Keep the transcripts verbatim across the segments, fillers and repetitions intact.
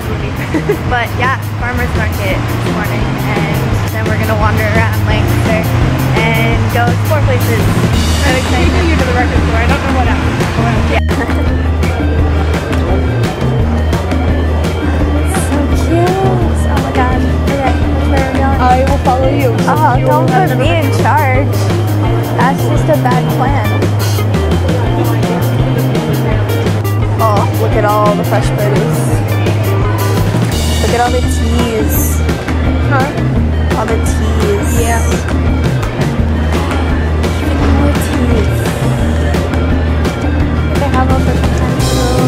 movie. But yeah, farmer's market this morning, and then we're gonna wander around Lancaster and go explore places. I'm excited. Taking you to the record store. I don't know what else. Yeah. So cute. Oh my god. Okay, where are we going? I will follow you. Oh, don't put me in charge. That's just a bad plan. Oh, look at all the fresh produce. Look at all the teas. Huh? All the teas. Yeah. All the teas. They have all the potential.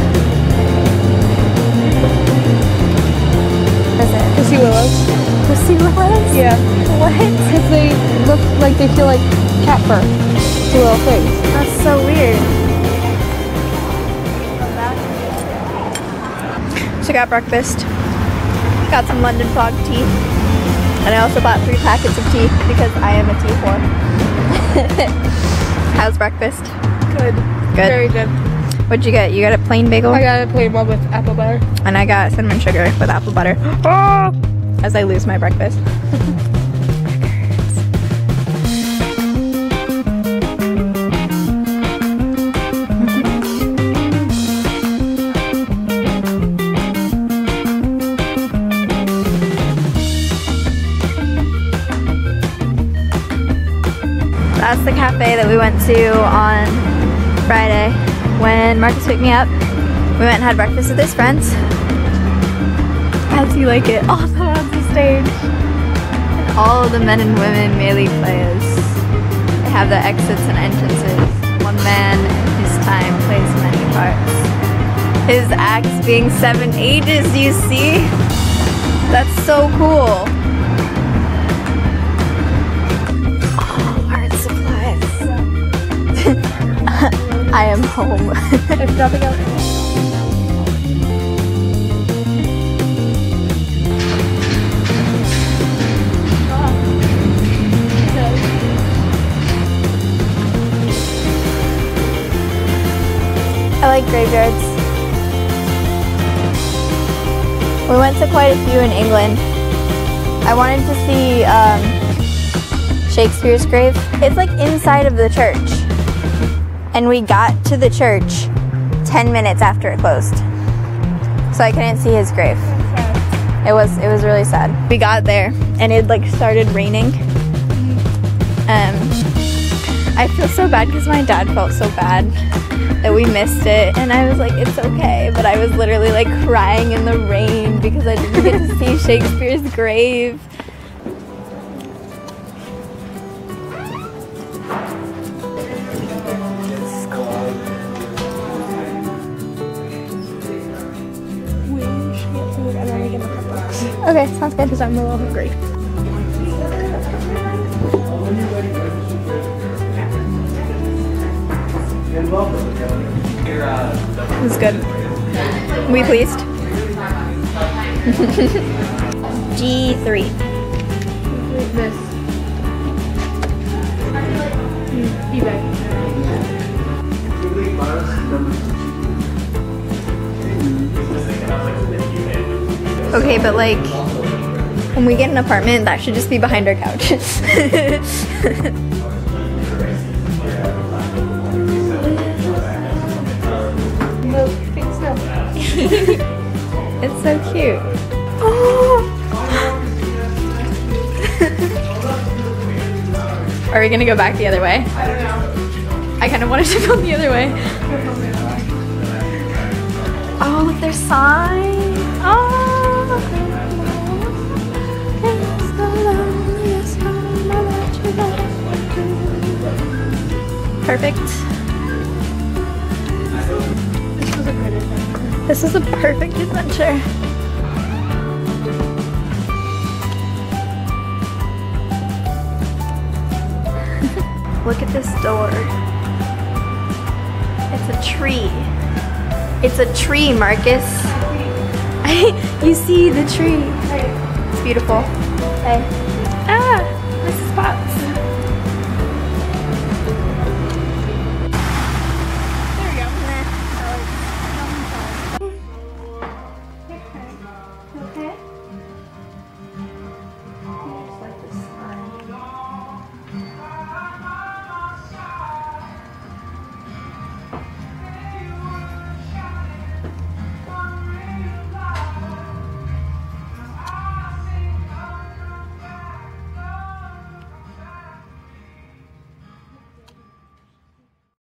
What is it? Pussy willows. Pussy willows? Yeah. What? Because they look like they feel like cat fur. Two little things. That's so weird. So I got breakfast. Got some London fog tea. And I also bought three packets of tea because I am a tea whore. How's breakfast? Good. Good. Very good. What'd you get? You got a plain bagel? I got a plain one with apple butter. And I got cinnamon sugar with apple butter. Oh! As I lose my breakfast. That's the cafe that we went to on Friday when Marcus picked me up. We went and had breakfast with his friends. How's he like it? Also on the stage. And all of the men and women melee players. They have their exits and entrances. One man in his time plays many parts. His acts being seven ages, you see? That's so cool. I am home. If nothing else. I like graveyards. We went to quite a few in England. I wanted to see um, Shakespeare's grave. It's like inside of the church. And we got to the church ten minutes after it closed. So I couldn't see his grave. It was it was really sad. We got there and it like started raining. Um, I feel so bad because my dad felt so bad that we missed it, and I was like, it's okay, but I was literally like crying in the rain because I didn't get to see Shakespeare's grave. Okay, sounds good. Because I'm a little hungry. It's good. We pleased. G three. This. eBay. Okay, but like, when we get an apartment, that should just be behind our couches. It's so cute. Oh. Are we gonna go back the other way? I don't know. I kind of wanted to go the other way. Oh, look, there's signs. Oh. Perfect. This was a great adventure. This is a perfect adventure. Look at this door. It's a tree. It's a tree, Marcus. You see the tree. It's beautiful. Hey. Ah, Missus Potts. There we go.